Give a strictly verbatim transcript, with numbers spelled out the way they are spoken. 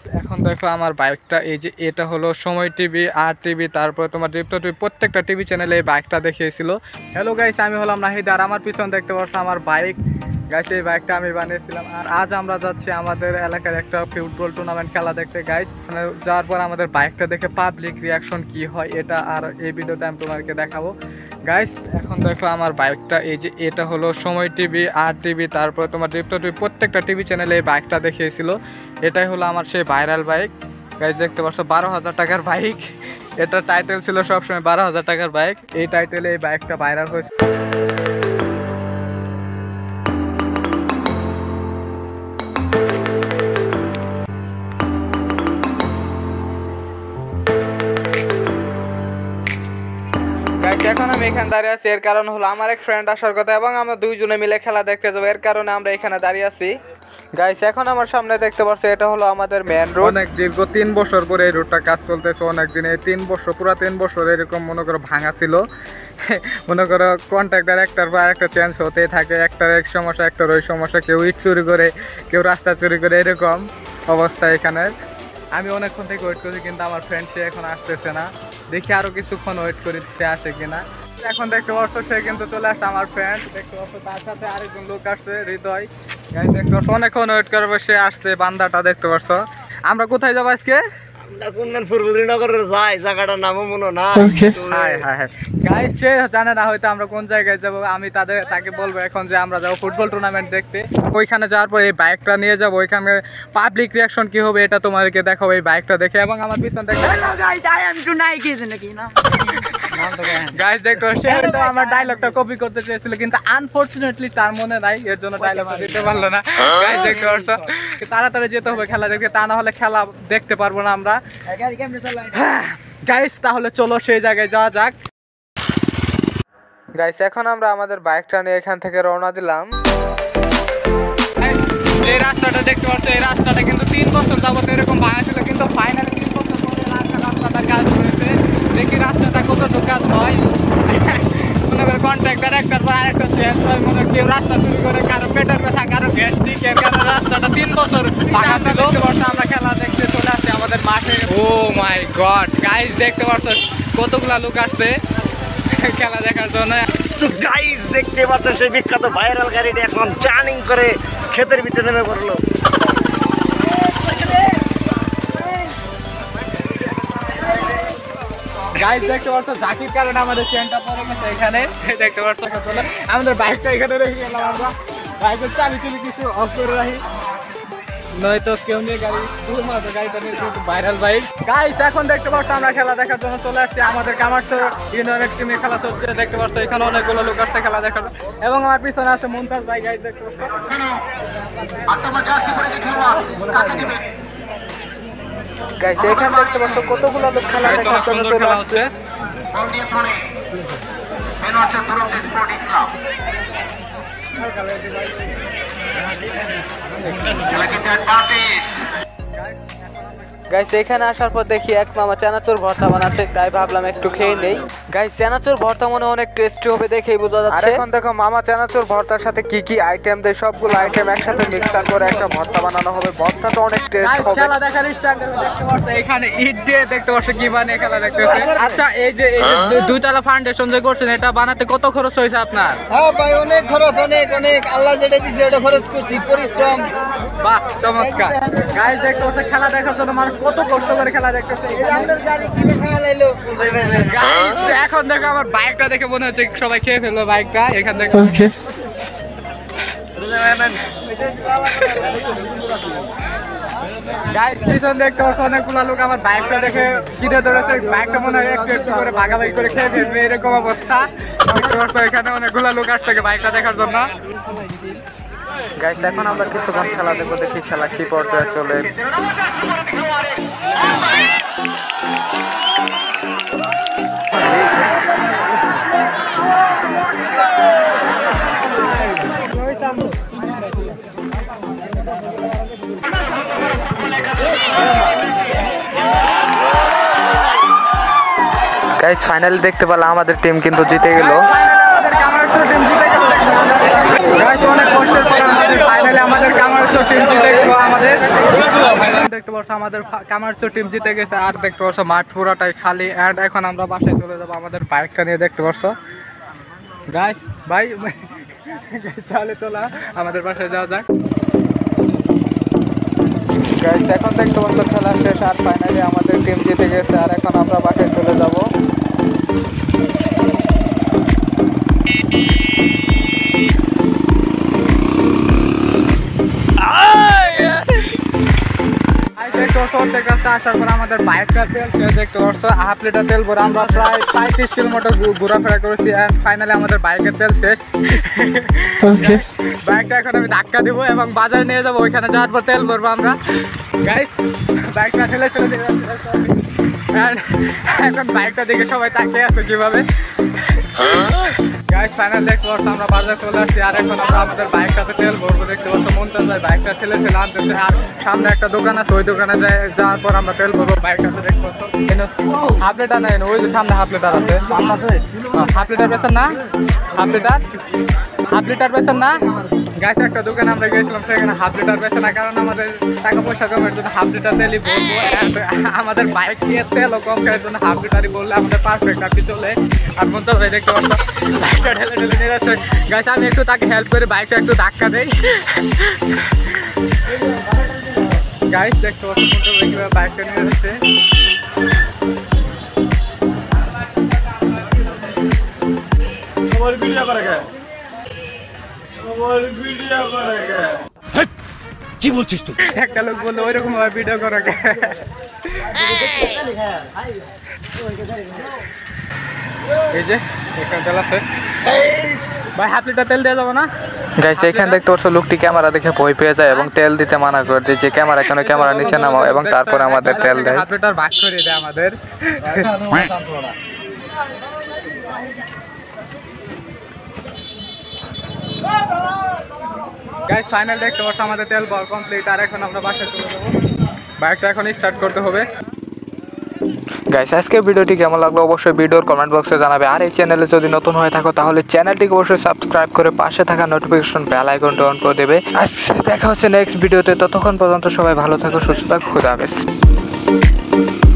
এখন দেখো আমার বাইকটা, এই যে এটা হলো সময় টিভি, আর টিভি, তারপরে তোমার দীপ্ত টিভি, প্রত্যেকটা টিভি চ্যানেলে এই বাইকটা দেখিয়েছিল। হ্যালো গাইস, আমি হলাম নাহিদ, আর আমার পিছন দেখতে পাচ্ছ আমার বাইক। গাইস এই বাইকটা আমি বানিয়েছিলাম, আর আজ আমরা যাচ্ছি আমাদের এলাকার একটা ফুটবল টুর্নামেন্ট খেলা দেখতে। গাইস যাওয়ার পর আমাদের বাইকটা দেখে পাবলিক রিয়াকশন কি হয় এটা আর এই ভিডিওতে আমি তোমাদেরকে দেখাবো। গাইস এখন দেখো আমার বাইকটা, এই যে এটা হলো সময় টিভি, আর টিভি, তারপরে তোমার দীপ্ত টিভি, প্রত্যেকটা টিভি চ্যানেলে এই বাইকটা দেখিয়েছিল। এটাই হলো আমার সেই ভাইরাল বাইক। গাইস দেখতে পাচ্ছ বারো হাজার টাকার বাইক। এটা টাইটেল ছিল সবসময় বারো হাজার টাকার বাইক। এই টাইটেলে এই বাইকটা ভাইরাল হয়েছে। এখন আমি এখানে দাঁড়িয়ে আছি, এর কারণ হলো আমার এক ফ্রেন্ড আসার কথা এবং আমরা দুইজনে মিলে খেলা দেখতে যাবো, এর কারণে আমরা এখানে দাঁড়িয়ে আছি। গাইস এখন আমার সামনে দেখতে পাচ্ছি এটা হলো আমাদের মেন রোড। অনেক দীর্ঘ তিন বছর পরে এই রোডটা কাজ চলতেছে। অনেকদিন এই তিন বছর পুরো তিন বছর এরকম মনে করো ভাঙা ছিল। মনে করো কন্ট্রাক্টর একটার পর একটা চেঞ্জ হতেই থাকে, একটার এক সমস্যা একটার ওই সমস্যা, কেউ ইট চুরি করে কেউ রাস্তা চুরি করে, এরকম অবস্থা এখানে। আমি অনেকক্ষণ থেকে ওয়েট করছি কিন্তু আমার ফ্রেন্ড সে এখন আসতেছে না। দেখি আরো কিছুক্ষণ ওয়েট করি সে আসে কিনা। এখন দেখতে পাচ্ছ সে কিন্তু চলে আসছে আমার ফ্রেন্ড, দেখতে পাচ্ছ তার সাথে আরেকজন লোক আসছে হৃদয়। দেখতে পাচ্ছ অনেকক্ষণ ওয়েট করবো, সে আসছে বান্দাটা দেখতে পাচ্ছ। আমরা কোথায় যাবো আজকে? সে জানে না হয়তো আমরা কোন জায়গায় যাবো। আমি তাদের তাকে বলবো এখন যে আমরা যাবো ফুটবল টুর্নামেন্ট দেখতে। ওইখানে যাওয়ার পর এই বাইকটা নিয়ে যাবো, ওইখানে পাবলিক রিয়াকশন কি হবে এটা তোমাদেরকে দেখাবো এই বাইকটা দেখে। এবং আমার পিছন দেখে গাইস দেখো সে তো আমার ডায়লগটা কপি করতে চেয়েছিল কিন্তু আনফরচুনেটলি তার মনে নাই, এর জন্য ডায়লগটা দিতে পারলো না। গাইস দেখতে পারছো তাড়াতাড়ি যেতে হবে খেলা দেখতে, তা না হলে খেলা দেখতে পারবো না আমরা। গাইস তাহলে চলো সেই জায়গায় যাওয়া যাক। গাইস এখন আমরা আমাদের বাইকটা নিয়ে এখান থেকে রওনা দিলাম। এই রাস্তাটা দেখতে পাচ্ছ, এই রাস্তাটা কিন্তু তিন বছর যাবত এরকম ভাঙা ছিল, কিন্তু ফাইনালি তিন বছর পরে রাস্তাটার কাজ করেছে। দেখি রাস্তাটা কতটুকু কাজ হয়। মনে করে কন্ট্রাক্টর একটার পর আরেকটা চেঞ্জ হয়, মনে কেউ রাস্তা চুরি করে, কারো পেটের ব্যথা, কারো গ্যাস লিক, এর কারণে রাস্তাটা তিন বছর ভাঙা ছিল। আমরা খেলা দেখতে চলে আসছি আমাদের মাঠে। ও মাই গড গাইস দেখতে পাচ্ছ কতগুলা লোক আসছে খেলা দেখার জন্য। তো গাইস দেখতে পাচ্ছ সেই বিখ্যাত ভাইরাল গাড়িটা এখন টার্নিং করে ক্ষেতের ভিতরে নেমে পড়লো। গাইস দেখতে পাচ্ছ ঝাঁকির কারণে আমাদের চেনটা পড়ে গেছে এখানে। দেখতে পাচ্ছ আমাদের বাইকটা এখানে রেখে গেলাম আমরা। বাইকের চাবি চুবি কিছু অফ করে রাখি, নয়তো কেউ নিয়ে গাড়ি গাড়িটা নিয়ে ভাইরাল বাইক। গাইস এখন দেখতে পাচ্ছ আমরা খেলা দেখার জন্য চলে আসছি আমাদের কামারচর ইউনিয়নের টিমে খেলা চলছে। দেখতে পাচ্ছ এখানে অনেকগুলো লোক আসছে খেলা দেখার, এবং আমার পিছনে আছে মুমতাজ ভাই। গাইস দেখতে পাচ্ছ গাইস এখানে দেখতে পাচ্ছ কতগুলো লোক খেলা দেখার জন্য চলে আসছে। গাইস এখানে আসার পর দেখি এক মামা চানাচুর ভর্তা বানাচ্ছে, তাই ভাবলাম একটু খেয়ে নেই। গাইস চানাচুর ভর্তা মনে অনেক টেস্টি হবে দেখেই বোঝা যাচ্ছে। এখন দেখো মামা চানাচুর ভর্তার সাথে কি কি আইটেম দেয়, সবগুলো আইটেম একসাথে মিক্সার করে একটা ভর্তা বানানো হবে। ভর্তাটা অনেক টেস্ট হবে। খেলা দেখার স্টার্ট করে দেখতে পাচ্ছ এখানে ইট দিয়ে দেখতে পাচ্ছ কি বানিয়ে খেলা দেখতেছে। আচ্ছা এই যে এই যে দুইতলা ফাউন্ডেশন যে করছেন এটা বানাতে কত খরচ হয়েছে আপনার? হ্যাঁ ভাই অনেক খরচ, অনেক অনেক আল্লাহ যেটা দিয়েছে ওটা খরচ করছি, পরিশ্রম। বাহ চমৎকার। গাইস দেখতে পাচ্ছ খেলা দেখার জন্য মানুষ কত কষ্ট করে খেলা দেখতেছে। এখন দেখো আমার বাইকটা দেখে মনে হচ্ছে সবাই খেয়ে ফেললো বাইকটা। এখান থেকে গাইস পিছন দেখতে পাচ্ছ অনেকগুলো লোক আমার বাইকটা দেখে কিনে ধরেছে। বাইকটা মনে হয় একটু একটু করে ভাগাভাগি করে খেয়ে ফেলবে, এরকম অবস্থা। দেখতে পাচ্ছ এখানে অনেকগুলো লোক আসছে বাইকটা দেখার জন্য। গাইস এখন আমরা কিছুক্ষণ খেলা দেখবো, দেখি খেলা কি পর্যায়ে চলে। গাইস ফাইনালি দেখতে পেলাম আমাদের টিম কিন্তু জিতে গেল। অনেক কষ্টের পর ফাইনালি আমাদের কামার কামারচোর টিম জিতে গেল আমাদের দেখতে পাচ্ছ আমাদের কামারচোর টিম জিতে গেছে আর দেখতে পাচ্ছ মাঠ পুরাটাই খালি অ্যান্ড এখন আমরা বাসায় চলে যাবো আমাদের বাইকটা নিয়ে দেখতে পাচ্ছ গাইস ভাই তাহলে চলা আমাদের বাসায় যাওয়া যাক গাইস এখন দেখতে পাচ্ছ খেলা শেষ আর ফাইনালি আমাদের টিম জিতে গেছে আর এখন আমরা বাসায় চলে যাব আসার পর আমাদের বাইকটা তেল দেখতে পাচ্ছ হাফ লিটার তেল ভরে আমরা প্রায় পঁয়ত্রিশ কিলোমিটার ঘোরাফেরা করেছি আর ফাইনালি আমাদের বাইকের তেল শেষ বাইকটা এখন আমি ধাক্কা দিব এবং বাজারে নিয়ে যাবো ওইখানে যাওয়ার পর তেল ভরবো আমরা গাইস বাইকটা ঠেলে ফেলে দিয়ে এখন বাইকটা দেখে সবাই তাকিয়ে আছে কিভাবে গাইস ফাইনাল দেখতে পাচ্ছ আমরা বাজারে চলে আসছি আর এখন আমরা আমাদের বাইকটাতে তেল ভরবো দেখতে পাচ্ছ মনটা যায় বাইকটা ঠেলে ফেলে আনতেছে আর সামনে একটা দোকান আছে ওই দোকানে যাওয়ার পর আমরা তেল ভরবো বাইকটাতে দেখতে পাচ্ছ হাফ লিটার নেই ওই যে সামনে হাফ লিটার আছে হাফ লিটার বেছেন না হাফ লিটার হাফ লিটার বেছেন না গাছ একটা দোকানে আমরা গিয়েছিলাম সেখানে হাফ লিটার বেছে না কারণ আমাদের টাকা পয়সা কমের জন্য হাফ লিটার তেলই বলবো আমাদের বাইক নিয়ে তেলও কম খাওয়ার জন্য হাফ লিটারই বললে আমাদের পারফেক্ট আর কি চলে আর মন চলবে দেখতে পাচ্ছ বাইকটা ঠেলে ঠেলে নিয়ে যাচ্ছে গাছ আমি একটু তাকে হেল্প করে বাইকটা একটু ধাক্কা দেই গাইস দেখতে পাচ্ছ মন চলবে কীভাবে বাইকটা নিয়ে যাচ্ছে কি বলছিস তুই একটা লোক বললো ওইরকম ভাবে ভিডিও করো এই যে এখানে তেল আছে ভাই হাফ লিটার তেল দেওয়া যাবে না গাইস এখানে দেখতে পাচ্ছ লোকটি ক্যামেরা দেখে ভয় পেয়ে যায় এবং তেল দিতে মানা করে দেয় যে ক্যামেরা কেন ক্যামেরা নিচে নামাও এবং তারপরে আমাদের তেল দেয় হাফ লিটার ভাগ করে দেয় আমাদের গাইস ফাইনাল দেখতে পাচ্ছ আমাদের তেল বল কমপ্লিট আর এখন আমরা বাসায় চলে যাবো বাইকটা এখন স্টার্ট করতে হবে গাইস আজকে ভিডিওটি কেমন লাগলো অবশ্যই ভিডিওর কমেন্ট বক্সে জানাবে আর এই চ্যানেলে যদি নতুন হয়ে থাকো তাহলে চ্যানেলটিকে অবশ্যই সাবস্ক্রাইব করে পাশে থাকা নোটিফিকেশন বেল আইকনটা অন করে দেবে আজকে দেখা হচ্ছে নেক্সট ভিডিওতে ততক্ষণ পর্যন্ত সবাই ভালো থাকো সুস্থ থাকো খুদা হাফেজ